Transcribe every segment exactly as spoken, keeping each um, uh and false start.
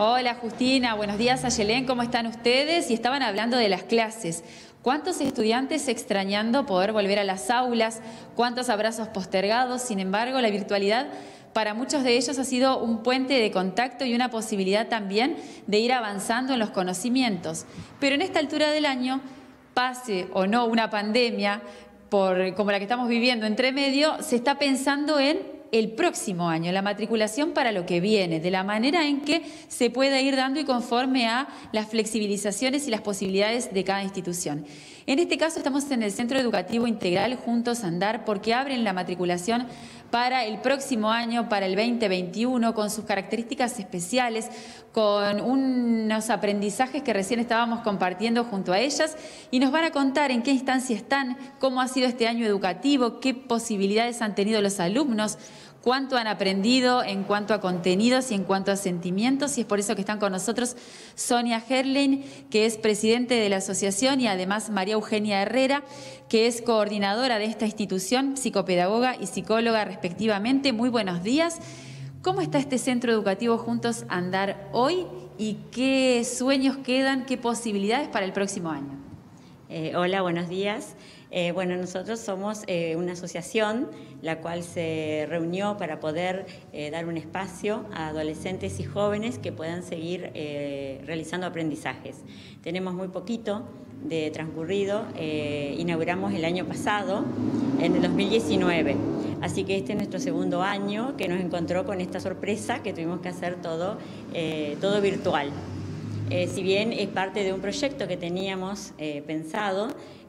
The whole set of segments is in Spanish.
Hola Justina, buenos días Ayelén, ¿cómo están ustedes? Y estaban hablando de las clases. ¿Cuántos estudiantes extrañando poder volver a las aulas? ¿Cuántos abrazos postergados? Sin embargo, la virtualidad para muchos de ellos ha sido un puente de contacto y una posibilidad también de ir avanzando en los conocimientos. Pero en esta altura del año, pase o no una pandemia por, como la que estamos viviendo entre medio, se está pensando en el próximo año, la matriculación para lo que viene, de la manera en que se pueda ir dando y conforme a las flexibilizaciones y las posibilidades de cada institución. En este caso estamos en el Centro Educativo Integral Juntos Andar porque abren la matriculación para el próximo año, para el veinte veintiuno, con sus características especiales, con unos aprendizajes que recién estábamos compartiendo junto a ellas y nos van a contar en qué instancia están, cómo ha sido este año educativo, qué posibilidades han tenido los alumnos, cuánto han aprendido en cuanto a contenidos y en cuanto a sentimientos, y es por eso que están con nosotros Sonia Herlein, que es presidente de la asociación, y además María Eugenia Herrera, que es coordinadora de esta institución, psicopedagoga y psicóloga respectivamente. Muy buenos días. ¿Cómo está este centro educativo Juntos Andar hoy y qué sueños quedan, qué posibilidades para el próximo año? Eh, hola, buenos días. Eh, bueno, nosotros somos eh, una asociación la cual se reunió para poder eh, dar un espacio a adolescentes y jóvenes que puedan seguir eh, realizando aprendizajes. Tenemos muy poquito de transcurrido, eh, inauguramos el año pasado, en el dos mil diecinueve, así que este es nuestro segundo año que nos encontró con esta sorpresa que tuvimos que hacer todo, eh, todo virtual. Eh, si bien es parte de un proyecto que teníamos eh, pensado,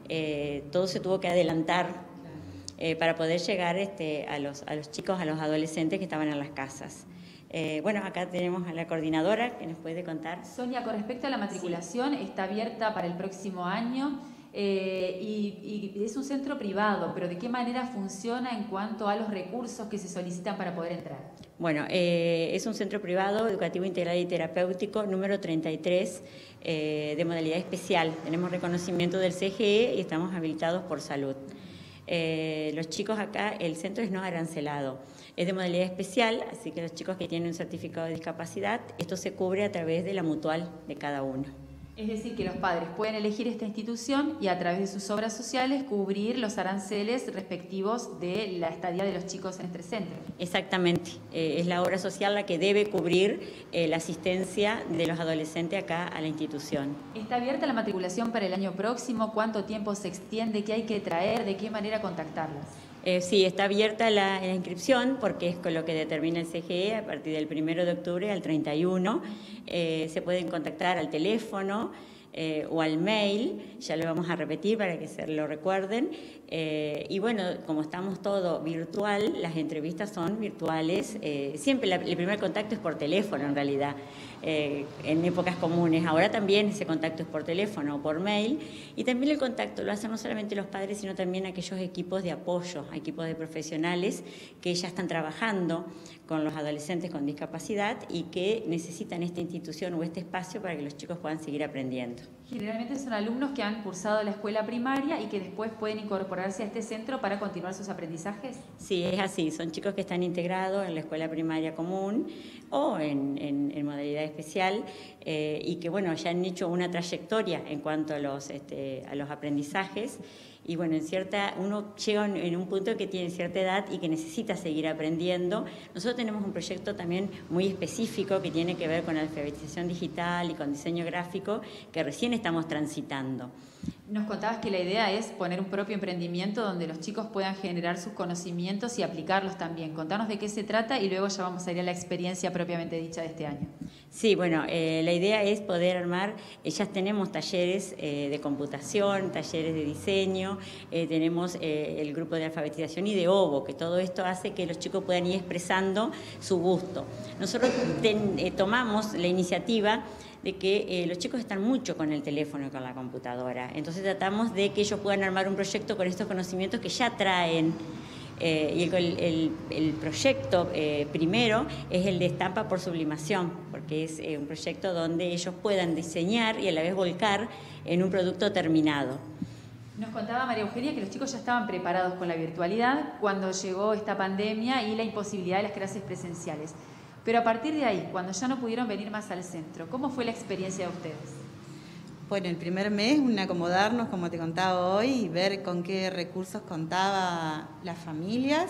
eh, todo se tuvo que adelantar eh, para poder llegar este, a, los, a los chicos, a los adolescentes que estaban en las casas. Eh, bueno, acá tenemos a la coordinadora que nos puede contar. Sonia, con respecto a la matriculación, sí, está abierta para el próximo año eh, y, y es un centro privado, pero ¿de qué manera funciona en cuanto a los recursos que se solicitan para poder entrar? Bueno, eh, es un centro privado, educativo integral y terapéutico número treinta y tres eh, de modalidad especial. Tenemos reconocimiento del C G E y estamos habilitados por salud. Eh, los chicos acá, el centro es no arancelado, es de modalidad especial, así que los chicos que tienen un certificado de discapacidad, esto se cubre a través de la mutual de cada uno. Es decir, que los padres pueden elegir esta institución y a través de sus obras sociales cubrir los aranceles respectivos de la estadía de los chicos en este centro. Exactamente, eh, es la obra social la que debe cubrir eh, la asistencia de los adolescentes acá a la institución. ¿Está abierta la matriculación para el año próximo? ¿Cuánto tiempo se extiende? ¿Qué hay que traer? ¿De qué manera contactarlas? Eh, sí, está abierta la, la inscripción porque es con lo que determina el C G E a partir del primero de octubre al treinta y uno. Eh, se pueden contactar al teléfono eh, o al mail, ya lo vamos a repetir para que se lo recuerden. Eh, y bueno, como estamos todo virtual, las entrevistas son virtuales. Eh, siempre la, el primer contacto es por teléfono en realidad, eh, en épocas comunes. Ahora también ese contacto es por teléfono o por mail. Y también el contacto lo hacen no solamente los padres, sino también aquellos equipos de apoyo, equipos de profesionales que ya están trabajando con los adolescentes con discapacidad y que necesitan esta institución o este espacio para que los chicos puedan seguir aprendiendo. Generalmente son alumnos que han cursado la escuela primaria y que después pueden incorporarse a este centro para continuar sus aprendizajes. Sí, es así. Son chicos que están integrados en la escuela primaria común o en, en, en modalidad especial eh, y que bueno, ya han hecho una trayectoria en cuanto a los, este, a los aprendizajes. Y bueno, en cierta, uno llega en un punto que tiene cierta edad y que necesita seguir aprendiendo. Nosotros tenemos un proyecto también muy específico que tiene que ver con alfabetización digital y con diseño gráfico que recién estamos transitando. Nos contabas que la idea es poner un propio emprendimiento donde los chicos puedan generar sus conocimientos y aplicarlos también. Contanos de qué se trata y luego ya vamos a ir a la experiencia propiamente dicha de este año. Sí, bueno, eh, la idea es poder armar, eh, ya tenemos talleres eh, de computación, talleres de diseño, eh, tenemos eh, el grupo de alfabetización y de obo, que todo esto hace que los chicos puedan ir expresando su gusto. Nosotros ten, eh, tomamos la iniciativa de que eh, los chicos están mucho con el teléfono y con la computadora, entonces tratamos de que ellos puedan armar un proyecto con estos conocimientos que ya traen. Eh, y el, el, el proyecto eh, primero es el de estampa por sublimación, porque es eh, un proyecto donde ellos puedan diseñar y a la vez volcar en un producto terminado. Nos contaba María Eugenia que los chicos ya estaban preparados con la virtualidad cuando llegó esta pandemia y la imposibilidad de las clases presenciales. Pero a partir de ahí, cuando ya no pudieron venir más al centro, ¿cómo fue la experiencia de ustedes? Bueno, el primer mes, un acomodarnos, como te contaba hoy, y ver con qué recursos contaba las familias.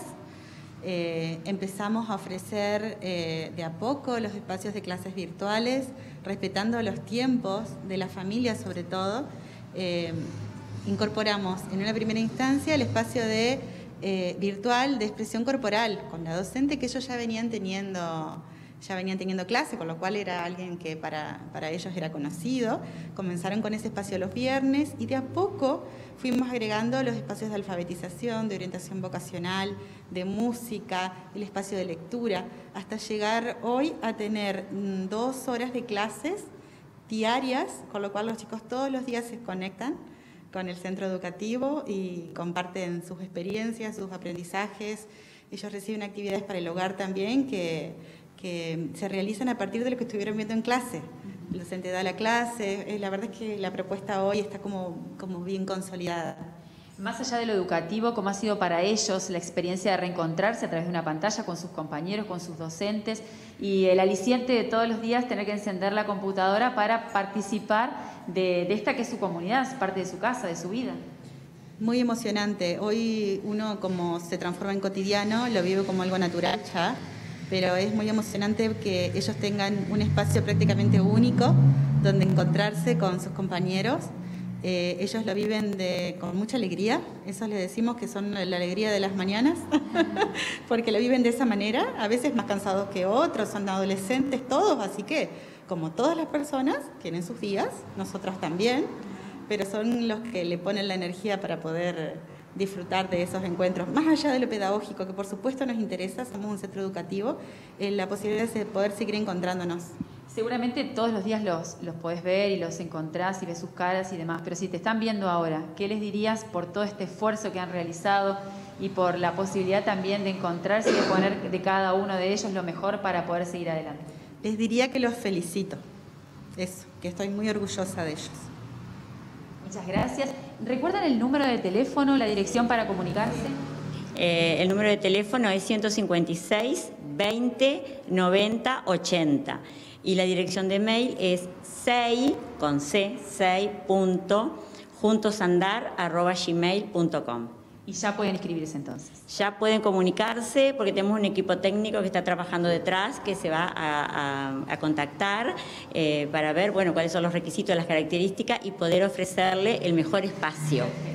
Eh, empezamos a ofrecer eh, de a poco los espacios de clases virtuales, respetando los tiempos de la familia sobre todo. Eh, incorporamos en una primera instancia el espacio de, eh, virtual de expresión corporal con la docente, que ellos ya venían teniendo... ya venían teniendo clase, con lo cual era alguien que para, para ellos era conocido. Comenzaron con ese espacio los viernes y de a poco fuimos agregando los espacios de alfabetización, de orientación vocacional, de música, el espacio de lectura, hasta llegar hoy a tener mm, dos horas de clases diarias, con lo cual los chicos todos los días se conectan con el centro educativo y comparten sus experiencias, sus aprendizajes. Ellos reciben actividades para el hogar también que... que se realizan a partir de lo que estuvieron viendo en clase. El docente da la clase, la verdad es que la propuesta hoy está como, como bien consolidada. Más allá de lo educativo, ¿cómo ha sido para ellos la experiencia de reencontrarse a través de una pantalla con sus compañeros, con sus docentes, y el aliciente de todos los días tener que encender la computadora para participar de, de esta que es su comunidad, es parte de su casa, de su vida? Muy emocionante. Hoy uno, como se transforma en cotidiano, lo vive como algo natural ya, pero es muy emocionante que ellos tengan un espacio prácticamente único donde encontrarse con sus compañeros. Eh, ellos lo viven de, con mucha alegría, eso les decimos que son la alegría de las mañanas, porque lo viven de esa manera, a veces más cansados que otros, son adolescentes todos, así que como todas las personas tienen sus días, nosotros también, pero son los que le ponen la energía para poder disfrutar de esos encuentros, más allá de lo pedagógico, que por supuesto nos interesa, somos un centro educativo, eh, la posibilidad de poder seguir encontrándonos. Seguramente todos los días los, los podés ver y los encontrás y ves sus caras y demás, pero si te están viendo ahora, ¿qué les dirías por todo este esfuerzo que han realizado y por la posibilidad también de encontrarse y de poner de cada uno de ellos lo mejor para poder seguir adelante? Les diría que los felicito, eso, que estoy muy orgullosa de ellos. Muchas gracias. ¿Recuerdan el número de teléfono, la dirección para comunicarse? Eh, el número de teléfono es ciento cincuenta y seis, veinte, noventa, ochenta y la dirección de mail es sei, con c, sei punto juntosandar arroba gmail punto com. Y ya pueden inscribirse entonces. Ya pueden comunicarse porque tenemos un equipo técnico que está trabajando detrás, que se va a, a, a contactar eh, para ver bueno, cuáles son los requisitos, las características y poder ofrecerle el mejor espacio.